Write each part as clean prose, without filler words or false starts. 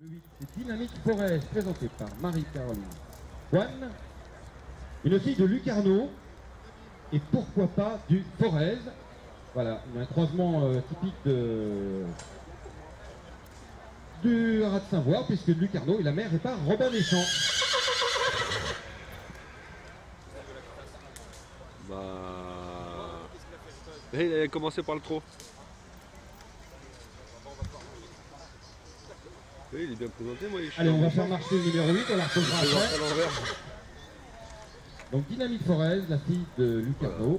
Le 8, c'est Dynamique Forez, présenté par Marie-Caroline Juan, une fille de Lucarno, et pourquoi pas du Forez. Voilà, un croisement typique du Haras de Saint-Voir, puisque Lucarno et la mère est par Robin Deschamps. Il a commencé par le trot. Oui, il est bien présenté, moi. Allez, on va faire marcher le numéro 8, on la reposera après. Donc Dynamique Forez, la fille de Lucarno.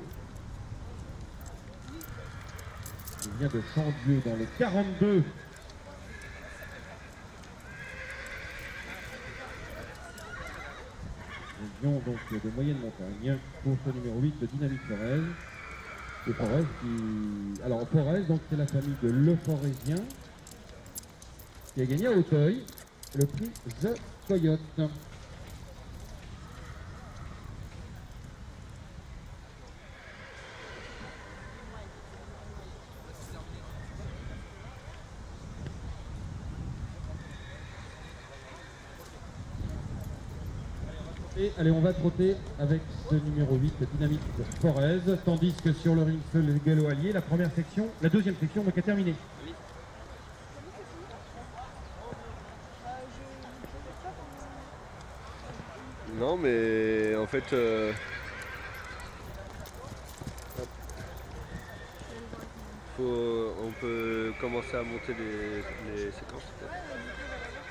Il vient de Chandieu dans les 42. Région donc de moyenne montagne pour ce numéro 8 de Dynamique Forez. Et Forez qui... Alors Forez, donc c'est la famille de Le Forésien qui a gagné à Auteuil le prix The Coyote. Et allez, on va trotter avec ce numéro 8, Dynamique Forez, tandis que sur le ring feu le galop allié, la deuxième section donc est terminée. Non, mais en fait, on peut commencer à monter les séquences.